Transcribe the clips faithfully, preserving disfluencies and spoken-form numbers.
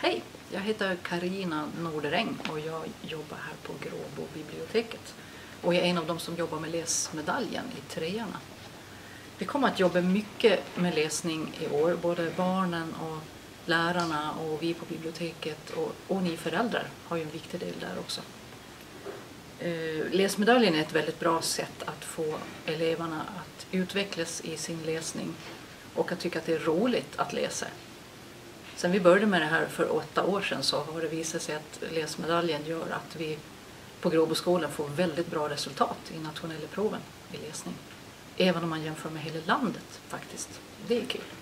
Hej, jag heter Carina Norderäng och jag jobbar här på Gråbo biblioteket. Och jag är en av dem som jobbar med läsmedaljen i treorna. Vi kommer att jobba mycket med läsning i år, både barnen och lärarna och vi på biblioteket och, och ni föräldrar har ju en viktig del där också. Läsmedaljen är ett väldigt bra sätt att få eleverna att utvecklas i sin läsning och att tycka att det är roligt att läsa. Sen vi började med det här för åtta år sedan så har det visat sig att läsmedaljen gör att vi på Gråboskolan får väldigt bra resultat i nationella proven i läsning. Även om man jämför med hela landet faktiskt. Det är kul.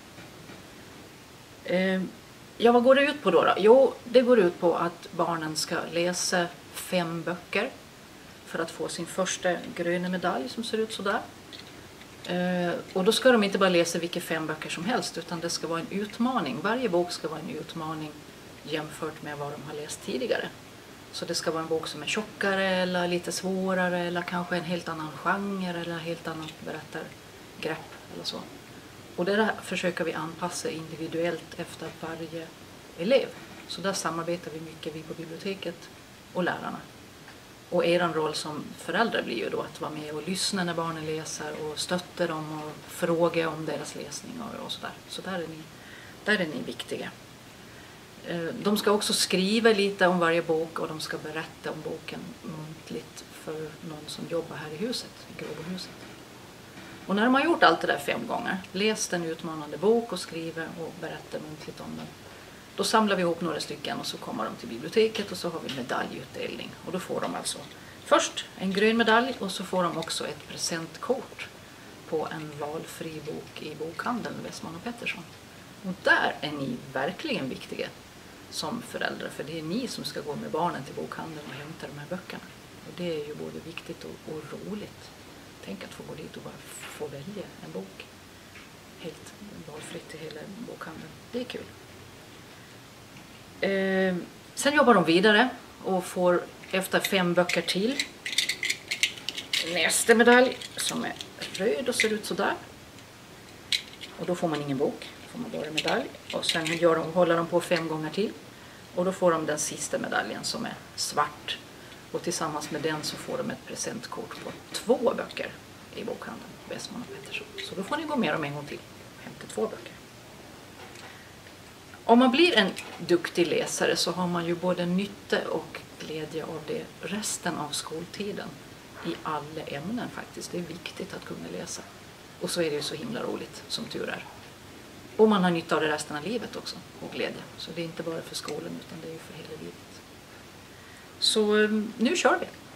Ja, vad går det ut på då, då? Jo, det går ut på att barnen ska läsa fem böcker för att få sin första gröna medalj som ser ut sådär. Och då ska de inte bara läsa vilka fem böcker som helst utan det ska vara en utmaning. Varje bok ska vara en utmaning jämfört med vad de har läst tidigare. Så det ska vara en bok som är tjockare eller lite svårare eller kanske en helt annan genre eller helt annat berättargrepp eller så. Och det där försöker vi anpassa individuellt efter varje elev. Så där samarbetar vi mycket, vi på biblioteket och lärarna. Och er roll som föräldrar blir ju då att vara med och lyssna när barnen läser och stötta dem och fråga om deras läsning och, och sådär. Så där är, ni, där är ni viktiga. De ska också skriva lite om varje bok och de ska berätta om boken muntligt för någon som jobbar här i huset, i Gråbohuset. Och när de har gjort allt det där fem gånger, läst en utmanande bok och skriva och berätta muntligt om den, då samlar vi ihop några stycken och så kommer de till biblioteket och så har vi medaljutdelning. Och då får de alltså först en grön medalj och så får de också ett presentkort på en valfri bok i bokhandeln Westman och Pettersson. Och där är ni verkligen viktiga som föräldrar, för det är ni som ska gå med barnen till bokhandeln och hämta de här böckerna. Och det är ju både viktigt och, och roligt. Tänk att få gå dit och bara få välja en bok helt valfritt i hela bokhandeln. Det är kul. Eh, sen jobbar de vidare och får efter fem böcker till nästa medalj som är röd och ser ut sådär. Och då får man ingen bok, då får man bara en medalj. Och sen gör de, håller de på fem gånger till. Och då får de den sista medaljen som är svart. Och tillsammans med den så får de ett presentkort på två böcker i bokhandeln Westman och Pettersson. Så då får ni gå med dem en gång till och hämta två böcker. Om man blir en duktig läsare så har man ju både nytta och glädje av det resten av skoltiden i alla ämnen faktiskt. Det är viktigt att kunna läsa. Och så är det ju så himla roligt, som tur är. Och man har nytta av det resten av livet också, och glädje. Så det är inte bara för skolan utan det är ju för hela livet. Så nu kör vi!